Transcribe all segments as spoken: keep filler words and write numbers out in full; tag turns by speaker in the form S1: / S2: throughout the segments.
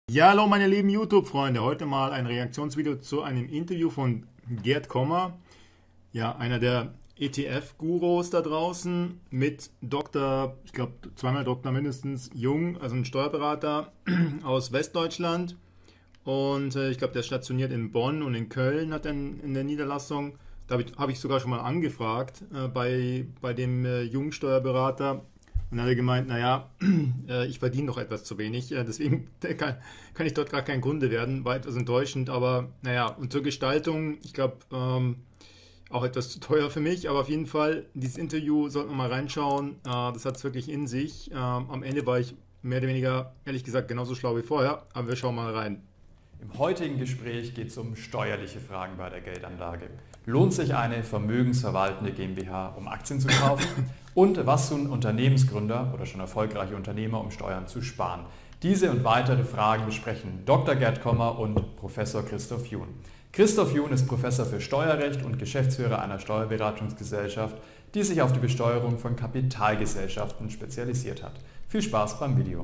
S1: Ja, hallo meine lieben YouTube-Freunde. Heute mal ein Reaktionsvideo zu einem Interview von Gerd Kommer, ja, einer der E T F-Gurus da draußen, mit Doktor, ich glaube zweimal Doktor mindestens, Jung, also ein Steuerberater aus Westdeutschland. Und äh, ich glaube, der ist stationiert in Bonn und in Köln, hat er in, in der Niederlassung. Da habe ich, hab ich sogar schon mal angefragt äh, bei, bei dem äh, jungen Steuerberater. Und dann hat er gemeint, naja, äh, ich verdiene doch etwas zu wenig, äh, deswegen kann, kann ich dort gar kein Kunde werden. War etwas enttäuschend, aber naja, und zur Gestaltung, ich glaube, ähm, auch etwas zu teuer für mich, aber auf jeden Fall, dieses Interview sollten wir mal reinschauen. Äh, das hat es wirklich in sich. Ähm, am Ende war ich mehr oder weniger, ehrlich gesagt, genauso schlau wie vorher, aber wir schauen mal rein.
S2: Im heutigen Gespräch geht es um steuerliche Fragen bei der Geldanlage. Lohnt sich eine vermögensverwaltende GmbH, um Aktien zu kaufen? Und was tun Unternehmensgründer oder schon erfolgreiche Unternehmer, um Steuern zu sparen? Diese und weitere Fragen besprechen Doktor Gerd Kommer und Professor Christoph Jun. Christoph Jun ist Professor für Steuerrecht und Geschäftsführer einer Steuerberatungsgesellschaft, die sich auf die Besteuerung von Kapitalgesellschaften spezialisiert hat. Viel Spaß beim Video.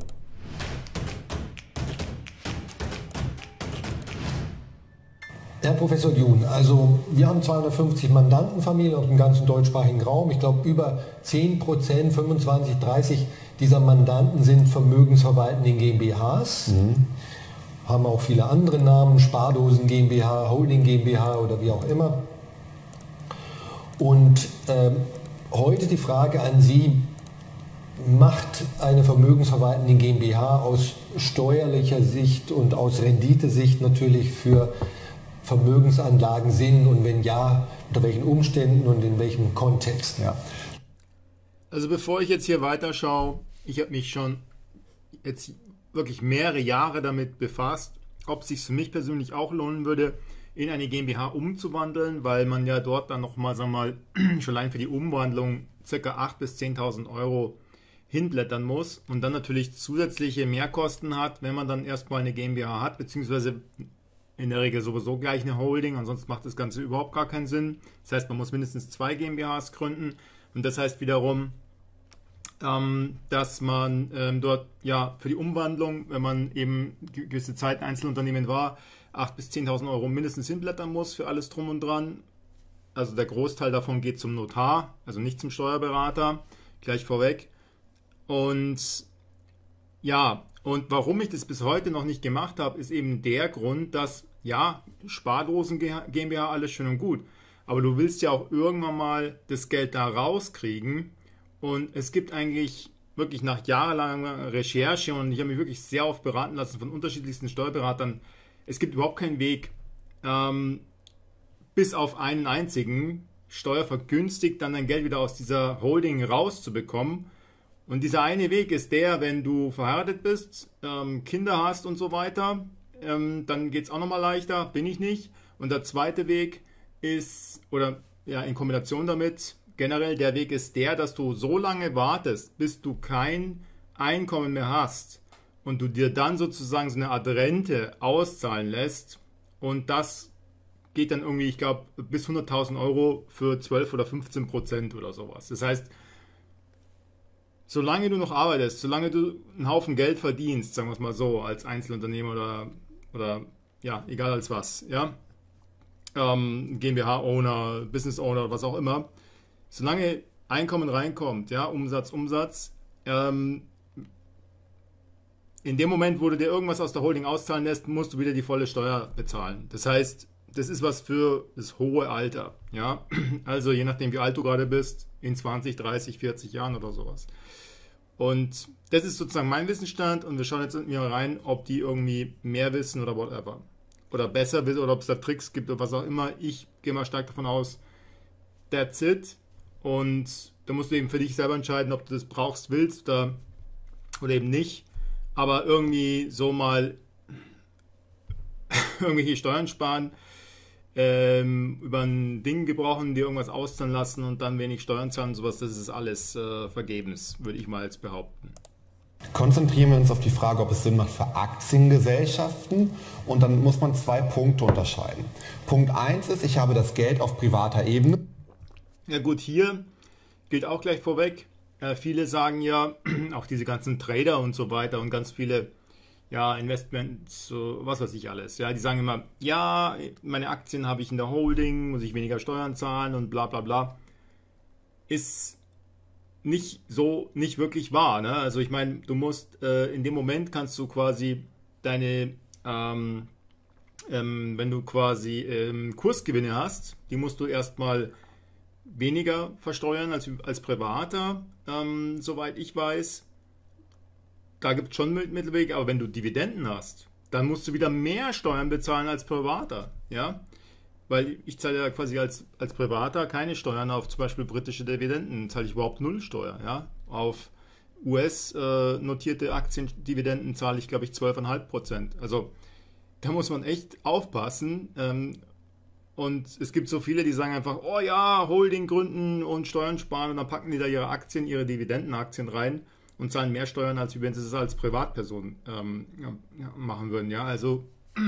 S3: Herr Professor Jun, also wir haben zweihundertfünfzig Mandantenfamilien auf dem ganzen deutschsprachigen Raum. Ich glaube, über zehn Prozent, fünfundzwanzig, dreißig dieser Mandanten sind vermögensverwaltende GmbHs. Mhm. Haben auch viele andere Namen, Spardosen GmbH, Holding GmbH oder wie auch immer. Und ähm, heute die Frage an Sie: Macht eine vermögensverwaltende GmbH aus steuerlicher Sicht und aus Renditesicht natürlich für Vermögensanlagen Sinn, und wenn ja, unter welchen Umständen und in welchem Kontext? Ja.
S1: Also bevor ich jetzt hier weiterschaue, ich habe mich schon jetzt wirklich mehrere Jahre damit befasst, ob es sich für mich persönlich auch lohnen würde, in eine GmbH umzuwandeln, weil man ja dort dann nochmal, sagen wir mal, schon allein für die Umwandlung ca. achttausend bis zehntausend Euro hinblättern muss und dann natürlich zusätzliche Mehrkosten hat, wenn man dann erstmal eine GmbH hat, beziehungsweise in der Regel sowieso gleich eine Holding, ansonsten macht das Ganze überhaupt gar keinen Sinn. Das heißt, man muss mindestens zwei GmbHs gründen, und das heißt wiederum, ähm, dass man ähm, dort ja für die Umwandlung, wenn man eben gewisse Zeit Einzelunternehmen war, achttausend bis zehntausend Euro mindestens hinblättern muss für alles drum und dran. Also der Großteil davon geht zum Notar, also nicht zum Steuerberater, gleich vorweg. Und ja, und warum ich das bis heute noch nicht gemacht habe, ist eben der Grund, dass, ja, Spardosen GmbH, alles schön und gut, aber du willst ja auch irgendwann mal das Geld da rauskriegen, und es gibt eigentlich wirklich nach jahrelanger Recherche, und ich habe mich wirklich sehr oft beraten lassen von unterschiedlichsten Steuerberatern, es gibt überhaupt keinen Weg, ähm, bis auf einen einzigen, steuervergünstigt dann dein Geld wieder aus dieser Holding rauszubekommen. Und dieser eine Weg ist der, wenn du verheiratet bist, ähm, Kinder hast und so weiter, ähm, dann geht es auch nochmal leichter, bin ich nicht. Und der zweite Weg ist, oder ja, in Kombination damit, generell der Weg ist der, dass du so lange wartest, bis du kein Einkommen mehr hast und du dir dann sozusagen so eine Art Rente auszahlen lässt, und das geht dann irgendwie, ich glaube, bis hunderttausend Euro für zwölf oder fünfzehn Prozent oder sowas. Das heißt, solange du noch arbeitest, solange du einen Haufen Geld verdienst, sagen wir es mal so, als Einzelunternehmer oder, oder ja, egal als was, ja, ähm, GmbH-Owner, Business-Owner, was auch immer, solange Einkommen reinkommt, ja, Umsatz, Umsatz, ähm, in dem Moment, wo du dir irgendwas aus der Holding auszahlen lässt, musst du wieder die volle Steuer bezahlen. Das heißt, das ist was für das hohe Alter, ja, also je nachdem, wie alt du gerade bist, in zwanzig, dreißig, vierzig Jahren oder sowas. Und das ist sozusagen mein Wissensstand, und wir schauen jetzt mit mir rein, ob die irgendwie mehr wissen oder whatever. Oder besser wissen, oder ob es da Tricks gibt oder was auch immer. Ich gehe mal stark davon aus, that's it. Und da musst du eben für dich selber entscheiden, ob du das brauchst, willst oder, oder eben nicht. Aber irgendwie so mal irgendwelche Steuern sparen, Ähm, über ein Ding gebrochen, dir irgendwas auszahlen lassen und dann wenig Steuern zahlen und sowas, das ist alles äh, vergebens, würde ich mal jetzt behaupten.
S4: Konzentrieren wir uns auf die Frage, ob es Sinn macht für Aktiengesellschaften, und dann muss man zwei Punkte unterscheiden. Punkt eins ist, ich habe das Geld auf privater Ebene.
S1: Ja gut, hier gilt auch gleich vorweg, äh, viele sagen ja, auch diese ganzen Trader und so weiter und ganz viele ja, Investments, so, was weiß ich alles. Ja, die sagen immer, ja, meine Aktien habe ich in der Holding, muss ich weniger Steuern zahlen und bla bla bla. Ist nicht so, nicht wirklich wahr. Ne? Also ich meine, du musst, äh, in dem Moment kannst du quasi deine, ähm, ähm, wenn du quasi ähm, Kursgewinne hast, die musst du erstmal weniger versteuern als, als Privater, ähm, soweit ich weiß. Da gibt es schon Mittelwege, aber wenn du Dividenden hast, dann musst du wieder mehr Steuern bezahlen als Privater. Ja? Weil ich zahle ja quasi als, als Privater keine Steuern auf zum Beispiel britische Dividenden, zahle ich überhaupt null Steuer. Ja? Auf U S-notierte äh, Aktiendividenden zahle ich, glaube ich, zwölf Komma fünf Prozent. Also da muss man echt aufpassen. Ähm, und es gibt so viele, die sagen einfach, oh ja, Holding gründen und Steuern sparen und dann packen die da ihre Aktien, ihre Dividendenaktien rein und zahlen mehr Steuern, als wenn sie es als Privatperson ähm, ja, machen würden. Ja, also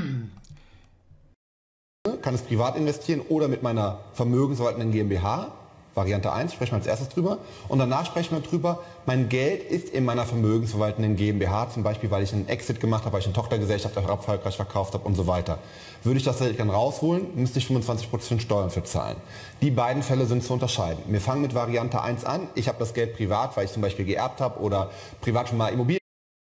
S4: kann es privat investieren oder mit meiner vermögensverwaltenden GmbH. Variante eins, sprechen wir als erstes drüber. Und danach sprechen wir drüber, mein Geld ist in meiner vermögensverwaltenden GmbH, zum Beispiel, weil ich einen Exit gemacht habe, weil ich eine Tochtergesellschaft erfolgreich verkauft habe und so weiter. Würde ich das dann rausholen, müsste ich fünfundzwanzig Prozent Steuern für zahlen. Die beiden Fälle sind zu unterscheiden. Wir fangen mit Variante eins an. Ich habe das Geld privat, weil ich zum Beispiel geerbt habe oder privat schon mal Immobilien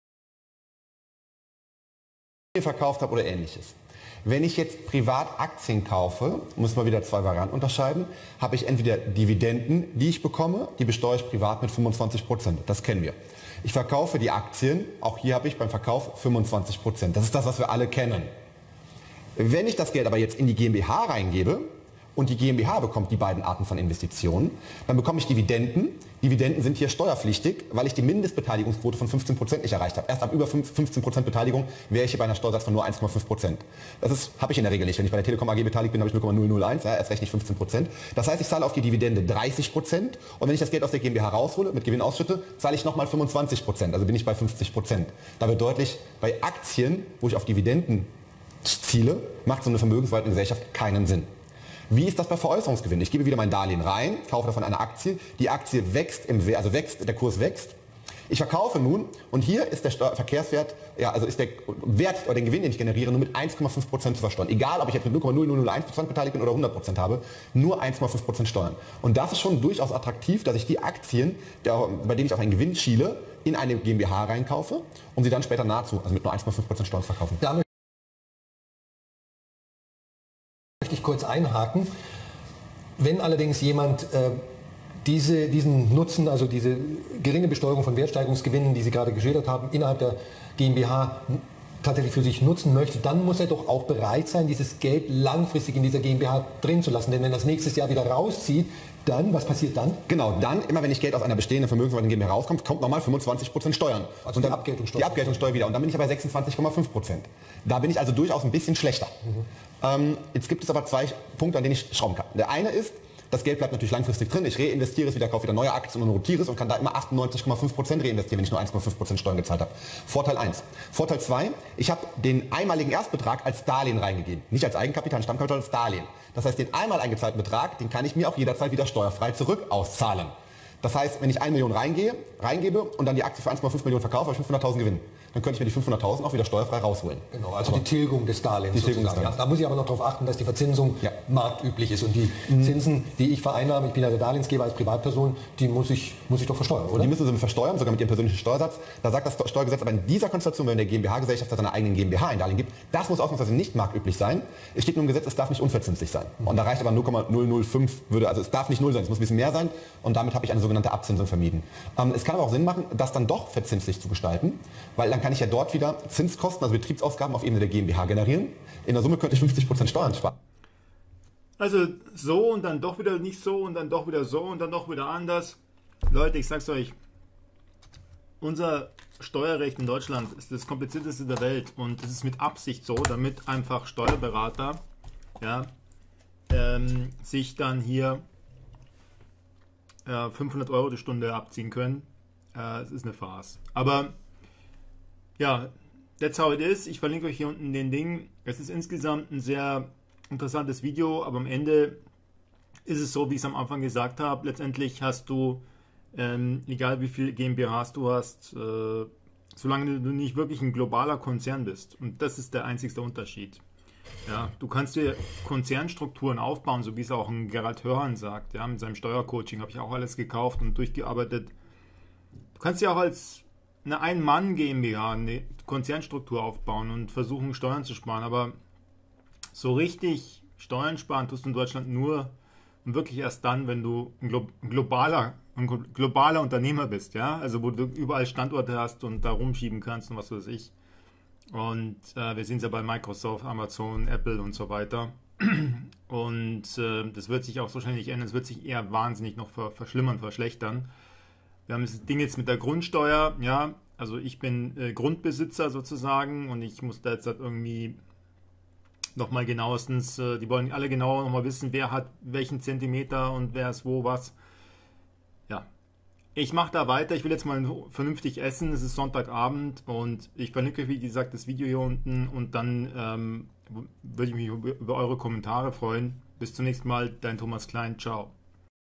S4: verkauft habe oder ähnliches. Wenn ich jetzt privat Aktien kaufe, muss man wieder zwei Varianten unterscheiden, habe ich entweder Dividenden, die ich bekomme, die besteuere ich privat mit fünfundzwanzig Prozent. Das kennen wir. Ich verkaufe die Aktien, auch hier habe ich beim Verkauf fünfundzwanzig Prozent. Das ist das, was wir alle kennen. Wenn ich das Geld aber jetzt in die GmbH reingebe und die GmbH bekommt die beiden Arten von Investitionen, dann bekomme ich Dividenden. Dividenden sind hier steuerpflichtig, weil ich die Mindestbeteiligungsquote von fünfzehn Prozent nicht erreicht habe. Erst ab über fünfzehn Prozent Beteiligung wäre ich hier bei einer Steuersatz von nur eins Komma fünf Prozent. Das habe ich in der Regel nicht. Wenn ich bei der Telekom A G beteiligt bin, habe ich null Komma null null eins, ja, erst recht nicht fünfzehn Prozent. Das heißt, ich zahle auf die Dividende dreißig Prozent und wenn ich das Geld aus der GmbH raushole, mit Gewinn ausschütte, zahle ich nochmal fünfundzwanzig Prozent. Also bin ich bei fünfzig Prozent. Da wird deutlich, bei Aktien, wo ich auf Dividenden ziele, macht so eine vermögensverwaltende Gesellschaft keinen Sinn. Wie ist das bei Veräußerungsgewinn? Ich gebe wieder mein Darlehen rein, kaufe davon eine Aktie, die Aktie wächst im Wert, also wächst, der Kurs wächst. Ich verkaufe nun und hier ist der Steu- Verkehrswert, ja, also ist der Wert oder den Gewinn, den ich generiere, nur mit eins Komma fünf Prozent zu versteuern. Egal, ob ich jetzt mit null Komma null null null eins Prozent beteiligt bin oder hundert Prozent habe, nur eins Komma fünf Prozent Steuern. Und das ist schon durchaus attraktiv, dass ich die Aktien, der, bei denen ich auf einen Gewinn schiele, in eine GmbH reinkaufe, um sie dann später nahezu, also mit nur eins Komma fünf Prozent Steuern zu verkaufen.
S3: Da möchte ich kurz einhaken. Wenn allerdings jemand äh, diese, diesen Nutzen, also diese geringe Besteuerung von Wertsteigerungsgewinnen, die Sie gerade geschildert haben, innerhalb der GmbH tatsächlich für sich nutzen möchte, dann muss er doch auch bereit sein, dieses Geld langfristig in dieser GmbH drin zu lassen. Denn wenn er das nächstes Jahr wieder rauszieht, dann, was passiert dann?
S4: Genau, dann, immer wenn ich Geld aus einer bestehenden vermögensverwaltenden GmbH rauskommt, kommt nochmal fünfundzwanzig Prozent Steuern.
S3: Also die Abgeltungssteuer.
S4: Die Abgeltungssteuer wieder. Und dann bin ich aber sechsundzwanzig Komma fünf Prozent. Da bin ich also durchaus ein bisschen schlechter. Mhm. Ähm, jetzt gibt es aber zwei Punkte, an denen ich schrauben kann. Der eine ist, das Geld bleibt natürlich langfristig drin. Ich reinvestiere es wieder, kaufe wieder neue Aktien und rotiere es und kann da immer achtundneunzig Komma fünf Prozent reinvestieren, wenn ich nur eins Komma fünf Prozent Steuern gezahlt habe. Vorteil eins. Vorteil zwei, ich habe den einmaligen Erstbetrag als Darlehen reingegeben. Nicht als Eigenkapital, Stammkapital, als Darlehen. Das heißt, den einmal eingezahlten Betrag, den kann ich mir auch jederzeit wieder steuerfrei zurück auszahlen. Das heißt, wenn ich eine Million reingehe, reingebe und dann die Aktie für eins Komma fünf Millionen verkaufe, habe ich fünfhunderttausend Gewinn. Dann könnte ich mir die fünfhunderttausend auch wieder steuerfrei rausholen.
S3: Genau, also aber die Tilgung des Darlehens.
S4: Die Tilgung des
S3: Darlehens. Ja, da muss ich aber noch darauf achten, dass die Verzinsung ja. marktüblich ist. Und die mhm. Zinsen, die ich vereinnahme, ich bin ja der Darlehensgeber als Privatperson, die muss ich, muss ich doch versteuern, oder?
S4: Die müssen Sie versteuern, sogar mit Ihrem persönlichen Steuersatz. Da sagt das Steuergesetz aber in dieser Konstellation, wenn der GmbH-Gesellschafter seiner eigenen GmbH ein Darlehen gibt, das muss ausnahmsweise nicht marktüblich sein. Es steht nur im Gesetz, es darf nicht unverzinslich sein. Und da reicht aber null Komma null null fünf, würde, also es darf nicht null sein, es muss ein bisschen mehr sein. Und damit habe ich eine sogenannte Abzinsung vermieden. Ähm, es kann aber auch Sinn machen, das dann doch verzinslich zu gestalten, weil dann kann ich ja dort wieder Zinskosten, also Betriebsausgaben auf Ebene der GmbH generieren. In der Summe könnte ich fünfzig Prozent Steuern sparen.
S1: Also so und dann doch wieder nicht so und dann doch wieder so und dann doch wieder anders. Leute, ich sag's euch, unser Steuerrecht in Deutschland ist das komplizierteste der Welt und es ist mit Absicht so, damit einfach Steuerberater ja, ähm, sich dann hier äh, fünfhundert Euro die Stunde abziehen können. Äh, es ist eine Farce. Aber ja, that's how it is. Ich verlinke euch hier unten den Ding. Es ist insgesamt ein sehr interessantes Video, aber am Ende ist es so, wie ich es am Anfang gesagt habe. Letztendlich hast du, ähm, egal wie viel GmbHs du hast, äh, solange du nicht wirklich ein globaler Konzern bist. Und das ist der einzigste Unterschied. Ja, du kannst dir Konzernstrukturen aufbauen, so wie es auch ein Gerald Hörhan sagt. Ja, mit seinem Steuercoaching habe ich auch alles gekauft und durchgearbeitet. Du kannst dir auch als eine Ein-Mann-GmbH eine Konzernstruktur aufbauen und versuchen, Steuern zu sparen. Aber so richtig Steuern sparen tust du in Deutschland nur und wirklich erst dann, wenn du ein, Glo- ein globaler ein globaler Unternehmer bist, ja, also wo du überall Standorte hast und da rumschieben kannst und was weiß ich. Und äh, wir sind ja bei Microsoft, Amazon, Apple und so weiter. Und äh, das wird sich auch so schnell nicht ändern. Es wird sich eher wahnsinnig noch ver- verschlimmern, verschlechtern. Wir haben das Ding jetzt mit der Grundsteuer, ja, also ich bin äh, Grundbesitzer sozusagen und ich muss da jetzt halt irgendwie nochmal genauestens, äh, die wollen alle genau nochmal wissen, wer hat welchen Zentimeter und wer ist wo was. Ja, ich mache da weiter. Ich will jetzt mal vernünftig essen. Es ist Sonntagabend und ich verlinke euch, wie gesagt, das Video hier unten und dann ähm, würde ich mich über eure Kommentare freuen. Bis zum nächsten Mal, dein Thomas Klein. Ciao.